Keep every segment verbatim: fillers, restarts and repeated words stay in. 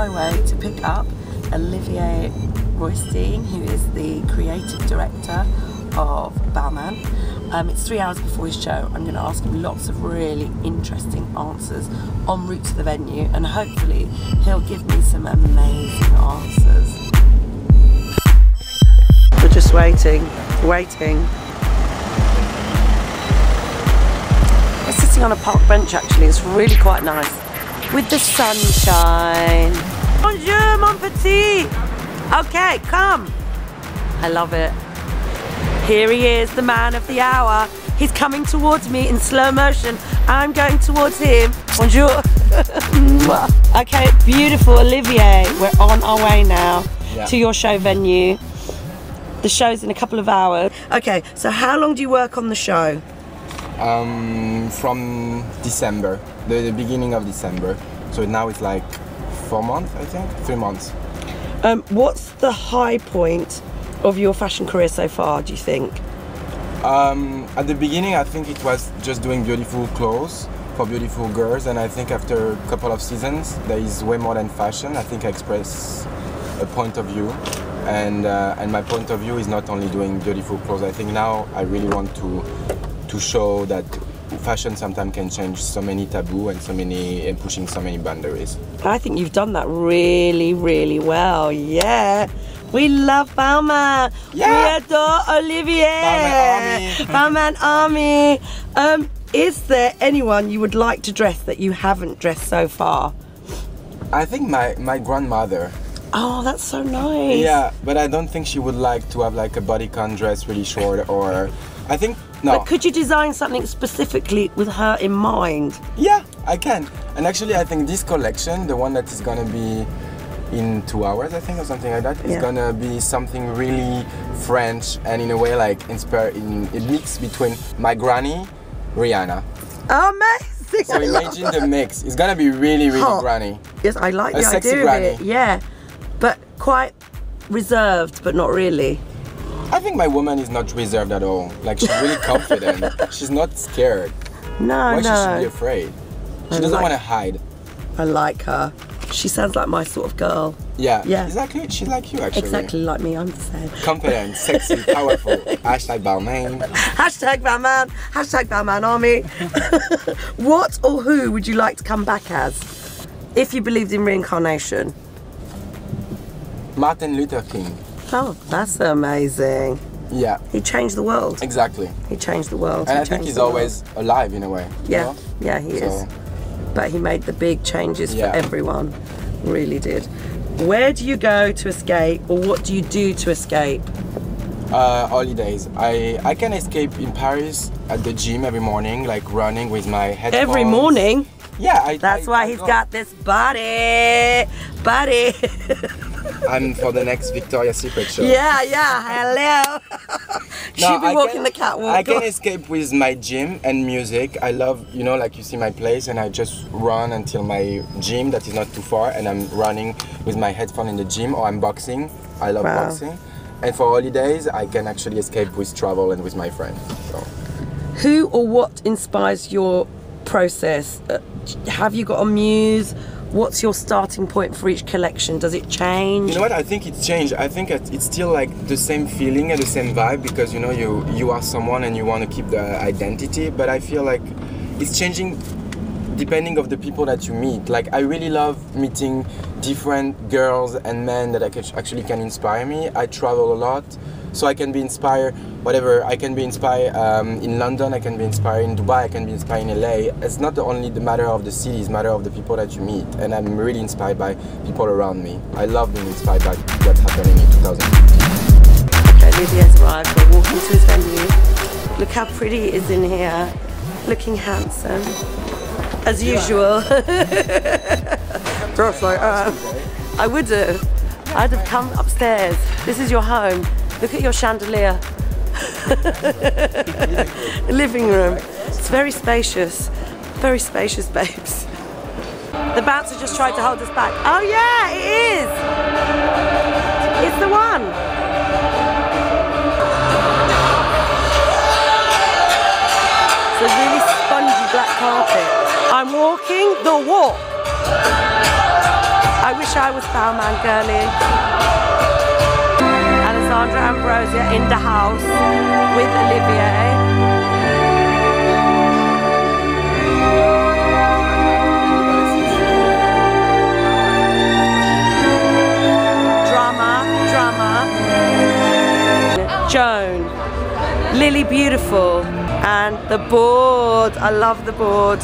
my way to pick up Olivier Rousteing, who is the creative director of Balmain. Um, it's three hours before his show. I'm going to ask him lots of really interesting answers en route to the venue, and hopefully he'll give me some amazing answers. We're just waiting, waiting. We're sitting on a park bench actually, it's really quite nice. With the sunshine. Bonjour mon petit! Okay, come! I love it. Here he is, the man of the hour. He's coming towards me in slow motion. I'm going towards him. Bonjour. Okay, beautiful Olivier. We're on our way now yeah. to your show venue. The show's in a couple of hours. Okay, so how long do you work on the show? Um, from December, the, the beginning of December. So now it's like four months, I think, three months. Um, what's the high point of your fashion career so far, do you think? Um, at the beginning, I think it was just doing beautiful clothes for beautiful girls, and I think after a couple of seasons, there is way more than fashion. I think I express a point of view, and uh, and my point of view is not only doing beautiful clothes. I think now I really want to to show that fashion sometimes can change so many taboo and so many and pushing so many boundaries. I think you've done that really, really well. Yeah. We love Balmain. Yeah. We adore Olivier. Balmain Army. Um, is there anyone you would like to dress that you haven't dressed so far? I think my, my grandmother. Oh, that's so nice. Yeah, but I don't think she would like to have like a bodycon dress really short, or I think, no. But could you design something specifically with her in mind? Yeah, I can. And actually I think this collection, the one that is gonna be in two hours, I think, or something like that, it's yeah. gonna be something really French and in a way like inspired in a mix between my granny, Rihanna. Amazing! So imagine the mix. It's gonna be really, really Hot. Granny. Yes, I like a the sexy idea granny. of it. Yeah, but quite reserved, but not really. I think my woman is not reserved at all. Like, she's really confident. She's not scared. No, Why no. should she be afraid? She I doesn't like, want to hide. I like her. She sounds like my sort of girl. Yeah, yeah. Exactly. She's like you, actually. Exactly like me, I'm the same. Confident, sexy, powerful. Hashtag Balmain. Hashtag Balmain. Hashtag Balmain Army. What or who would you like to come back as, if you believed in reincarnation? Martin Luther King. Oh, that's amazing. Yeah. He changed the world. Exactly. He changed the world. And he I think he's always alive in a way. Yeah, you know? yeah, he so. is. But he made the big changes yeah. for everyone. Really did. Where do you go to escape, or what do you do to escape? Uh, holidays. I, I can escape in Paris at the gym every morning, like running with my headphones. Every morning? Yeah. I, That's I, why I he's go. got this body. Body. I'm for the next Victoria's Secret show. Yeah, yeah, hello. She'll be I walking can, the catwalk. I can escape with my gym and music. I love, you know, like you see my place, and I just run until my gym that is not too far, and I'm running with my headphone in the gym, or I'm boxing. I love wow. boxing. And for holidays, I can actually escape with travel and with my friends. So. Who or what inspires your process? Uh, have you got a muse? What's your starting point for each collection? Does it change? You know what? I think it's changed. I think it's still like the same feeling and the same vibe, because you know you you are someone and you want to keep the identity. But I feel like it's changing depending of the people that you meet. Like, I really love meeting different girls and men that I can, actually can inspire me. I travel a lot, so I can be inspired. Whatever, I can be inspired um, in London, I can be inspired in Dubai, I can be inspired in L A. It's not only the matter of the city, it's matter of the people that you meet. And I'm really inspired by people around me. I love being inspired by what's happening in two thousand fifteen. Okay, Olivier's arrived, we're walking to his venue. Look how pretty it is in here. Looking handsome, as usual. Just like uh, I would have. I'd have come upstairs. This is your home. Look at your chandelier. Living room. It's very spacious. Very spacious, babes. The bouncer just tried to hold us back. Oh yeah, it is. It's the one. It's a really spongy black carpet. I'm walking the walk. I wish I was Balmain girly. Alessandra Ambrosia in the house with Olivier. Drama, drama. Joan, Lily Beautiful, and the board. I love the board.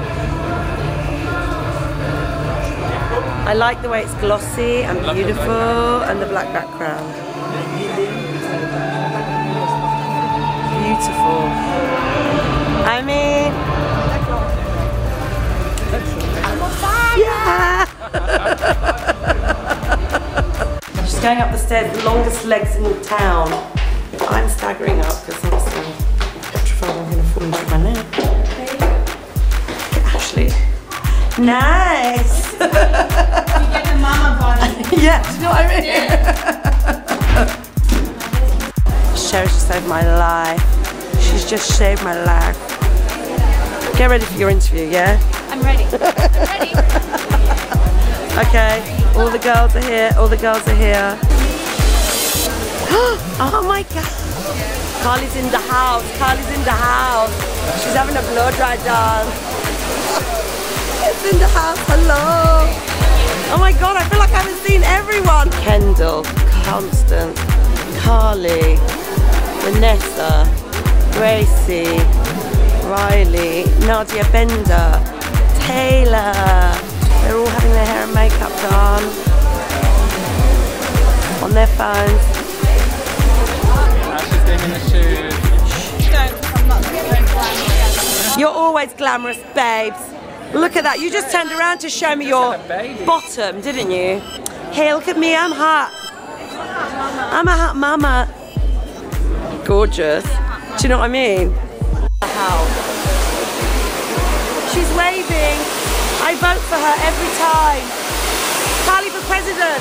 I like the way it's glossy and beautiful, and the black background. Beautiful. I mean, yeah. She's going up the stairs, the longest legs in town. I'm staggering up because I'm so petrified I'm going to fall into my neck. Ashley. Nice! You get the mama body. Yeah, do you know what I mean? Yeah. Sherry just saved my life. She's just saved my life. Get ready for your interview, yeah? I'm ready. I'm ready. Okay, all the girls are here, all the girls are here. Oh my god! Carly's in the house, Carly's in the house. She's having a blow dry dance. It's in the house, hello! Oh my god, I feel like I haven't seen everyone! Kendall, Constance, Carly, Vanessa, Gracie, Riley, Nadia Bender, Taylor. They're all having their hair and makeup done. On their phones. She's taking the shoes. You're always glamorous, babes. Look at that, you just turned around to show me your bottom, didn't you? Hey, look at me, I'm hot. I'm a hot mama. Gorgeous. Do you know what I mean? How? She's waving. I vote for her every time. Carly for president.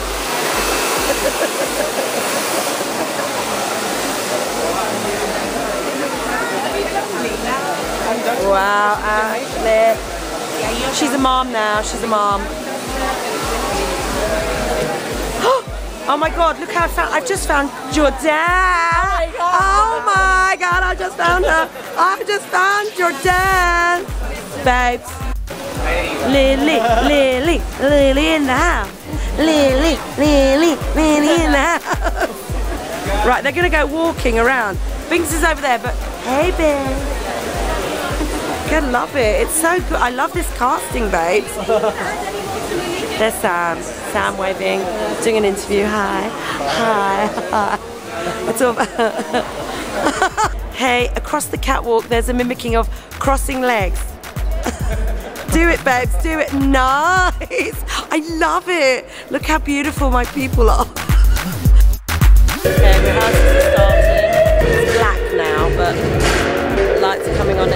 Wow, Ashley. She's a mom now, she's a mom. Oh my god, look how I found, I've just found Jordan. Oh my god, I just found her. I just found Jordan. Babes. Lily, Lily, Lily in the house. Lily, Lily, Lily in the house. Right, they're gonna go walking around. Binks is over there, but hey, babe. I love it. It's so good. I love this casting, babes. There's Sam. Sam waving, doing an interview. Hi. Hi. Hi. It's all Hey, across the catwalk, there's a mimicking of crossing legs. Do it, babes. Do it. Nice. I love it. Look how beautiful my people are. Okay, rehearsals are starting. It's black now, but lights are coming on